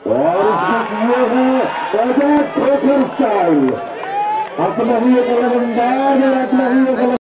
और इसमें ये है ठोकर स्टाइल, अपना ही एक अंदाज और अपना ही एक